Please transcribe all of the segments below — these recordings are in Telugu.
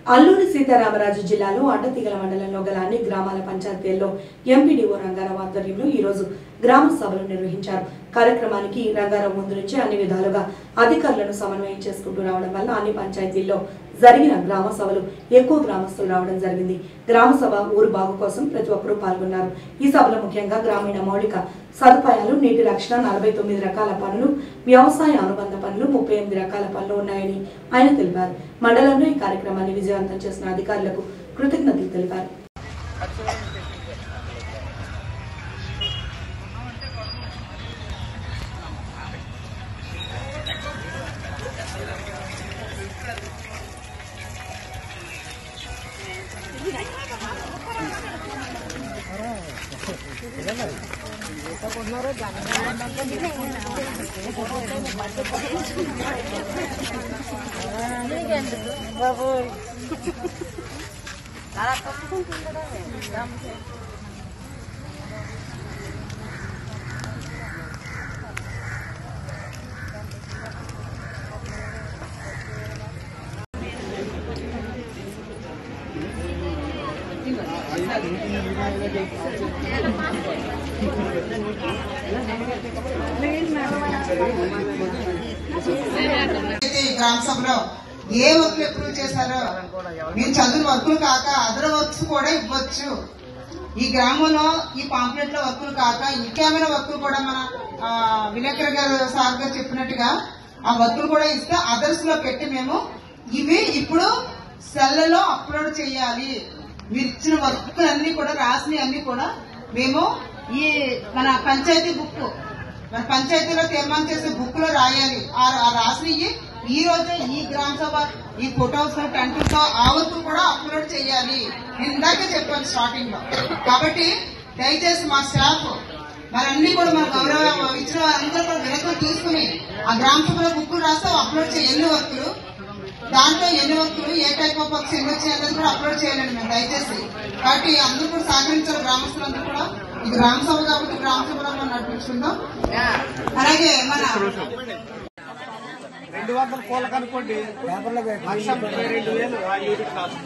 అల్లూరి సీతారామరాజు జిల్లాలో అడ్డతీగల మండలంలో గల అన్ని గ్రామాల పంచాయతీల్లో ఎంపీడీఓ రంగారావు ఆధ్వర్యంలో ఈ రోజు గ్రామ సభలు నిర్వహించారు. కార్యక్రమానికి రంగారావు ముందు నుంచి అన్ని విధాలుగా అధికారులను సమన్వయం చేసుకుంటూ రావడం వల్ల అన్ని పంచాయతీల్లో జరిగిన గ్రామ సభలు ఎక్కువ గ్రామస్తులు రావడం జరిగింది. గ్రామ సభ ఊరు బాగు కోసం ప్రతి ఒక్కరూ పాల్గొన్నారు. ఈ సభలో ముఖ్యంగా గ్రామీణ మౌలిక సదుపాయాలు, నీటి రక్షణ, 49 రకాల పనులు, వ్యవసాయ అనుబంధ పనులు, 38 రకాల పనులు ఉన్నాయని ఆయన తెలిపారు. మండలంలో ఈ కార్యక్రమాన్ని విజయవంతం చేసిన అధికారులకు కృతజ్ఞతలు తెలిపారు. గ్రామ సభలో ఏ వర్క్లు అప్రూవ్ చేశారో మీరు చదువు వర్కులు కాక అదర్ వర్క్స్ కూడా ఇవ్వచ్చు. ఈ గ్రామంలో ఈ పాంప్లెట్ లో వర్కులు కాక ఇంకేమైనా వర్కులు కూడా మన విలేకర్ గారు సార్ గారు చెప్పినట్టుగా ఆ వర్కులు కూడా ఇస్తే అదర్స్ లో పెట్టి మేము ఇవి ఇప్పుడు సెల్లలో అప్లోడ్ చేయాలి. మీరు ఇచ్చిన వర్కులు అన్ని కూడా రాసినవి అన్ని కూడా మేము ఈ మన పంచాయతీ బుక్ మన పంచాయతీలో తీర్మానం చేసే బుక్ లో రాయాలి. ఆ రాసినవి ఈ రోజే ఈ గ్రామ సభ ఈ ఫోటోస్ టెంట్లతో ఆ వర్క్ కూడా అప్లోడ్ చేయాలి. నేను ఇందాకే చెప్పాను స్టార్టింగ్ లో. కాబట్టి దయచేసి మా స్టాఫ్ మరన్నీ కూడా మన గౌరవం ఇచ్చిన అందరూ కూడా వెనక్కి తీసుకుని ఆ గ్రామ సభలో బుక్కులు రాస్తే అప్లోడ్ చేయాలి. ఎన్ని వర్కులు దాంట్లో ఎన్ని వర్కులు ఏ టైప్ ఆఫ్ వర్క్స్ ఎన్ని వచ్చాయి అనేది కూడా అప్లోడ్ చేయాలండి మేము దయచేసి. కాబట్టి అందరూ కూడా సహకరించారు గ్రామస్తులందరూ కూడా. ఇది గ్రామ సభ కాబట్టి గ్రామ సభలో మనం నడిపించుకుందాం. అలాగే మన 200 కోళ్ళకు అనుకోండి 1,32,000 ఆ యూనిట్ కాస్ట్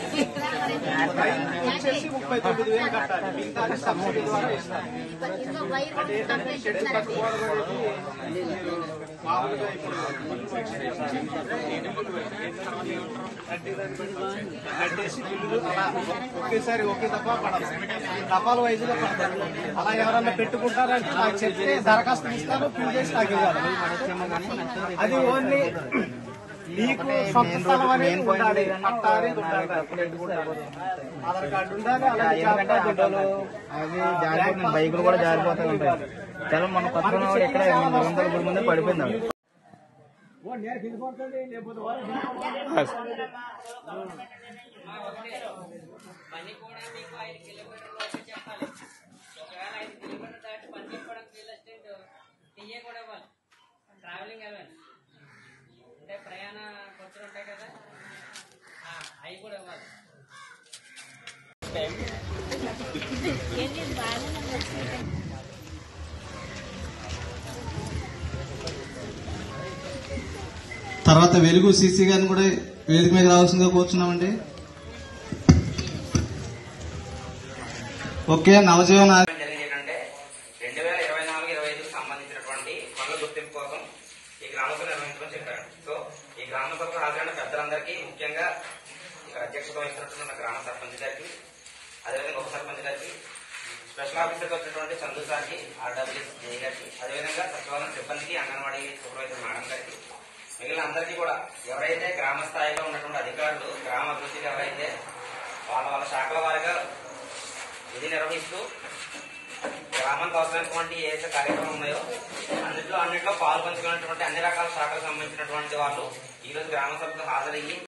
వచ్చేసి 39,000 కట్టాలి. మిగతా సబ్సిడీ ద్వారా ఇస్తారు. అంటే ఏంటంటే షెడ్ కట్టుకోవడం మామూలుగా ఇప్పుడు కట్టేసి బిల్లులు అలా ఒకేసారి ఒకే తప్ప పడదు, తపాల వైజ్గా పడతారు. అలా ఎవరన్నా పెట్టుకుంటారంటే నాకు చెప్తే దరఖాస్తు ఇస్తాను, ఫిల్ చేసి నాకు ఇవ్వాలి. అది ఓన్లీ మీకు సొంత స్థలం అనేది ఉండాలి, పట్టా అనేది ఉండాలి, ఆధార్ కార్డు ఉండాలి. అది బైకులు కూడా జారిపోతూ ఉంటాయి. చాలా మన పక్కన ఇక్కడ 800 మంది పడిపోయింది. ట్రావెలింగ్ అలవెన్స్ అంటే ప్రయాణ ఖర్చులు ఉంటాయి కదా, అవి కూడా ఇవ్వాలి. తర్వాత వెలుగు సీసీ గారిని కూడా వేదిక మీద రావాల్సిందిగా కూర్చున్నామండి. ఓకే, నవజీవన ఏంటంటే 2024-25 సంబంధించినటువంటి పనుల గుర్తింపు కోసం ఈ గ్రామ సభ నిర్వహించడం చెప్పారు. సో ఈ గ్రామ సభకు హాజరైన పెద్దలందరికీ, ముఖ్యంగా ఇక్కడ అధ్యక్షత వహిస్తున్న గ్రామ సర్పంచ్ గారికి, అదేవిధంగా ఉప సర్పంచ్ గారికి, స్పెషల్ ఆఫీసర్కి వచ్చినటువంటి చందు సార్కి, ఆర్డబ్ల్యూఎస్ జే గారికి, అదేవిధంగా సచివాలయం సిబ్బందికి, అంగన్వాడీ సూపర్వైజర్ మేడం గారికి, మిగిలిన అందరికీ కూడా ఎవరైతే గ్రామ స్థాయిలో ఉన్నటువంటి అధికారులు గ్రామ అభివృద్ధికి ఎవరైతే వాళ్ళ శాఖల వారిగా విధి నిర్వహిస్తూ గ్రామానికి అవసరమైనటువంటి ఏదైతే కార్యక్రమం ఉన్నాయో అన్నింటిలో పాల్పంచుకున్నటువంటి అన్ని రకాల శాఖలకు సంబంధించినటువంటి వాళ్ళు ఈ రోజు గ్రామ సభకు హాజరయ్యి